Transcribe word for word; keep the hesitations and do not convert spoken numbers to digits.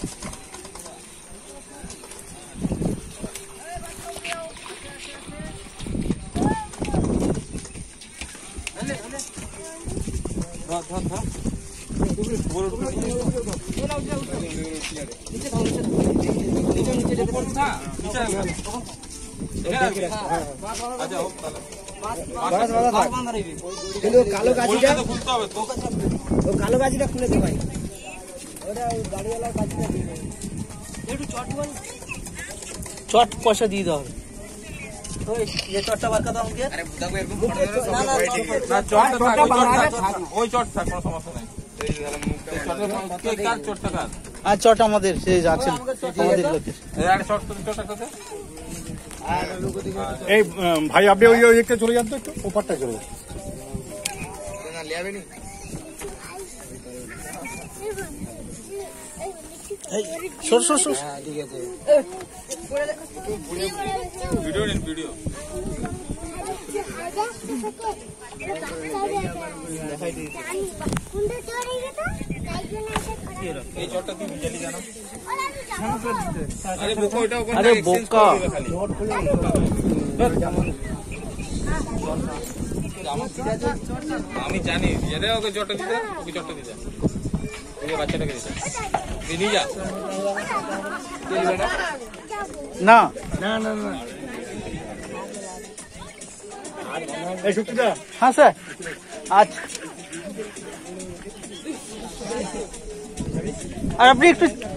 কালো গাছিটা কালো গাছিটা খুলে দে ভাই, ওটা গাড়িওয়ালা গাছিটা দিয়ে দেবে। একটু চট চট পয়সা দিয়ে দেওয়া হবে। চটটা বার কথা আমাকে ওই চট থাক, কোনো সমস্যা নাই। আর চট আমাদের সে যাচ্ছেন আমাদের লোকের। এই ভাই আপনি ওই ওই একটা চলে যান তো, একটু ওপারটা চলে যান। সর সর সর, ঠিক আছে। ভিডিও নিন, ভিডিও। আরে বোকা, আমি জানি ওকে জটটা দিতে, ওকে জটটা দিতে, বাচ্চাটাকে দিতে নিয়ে যা। না না না না, এই শুক্তিটা। হ্যাঁ স্যার, আচ্ছা। আর আপনি একটু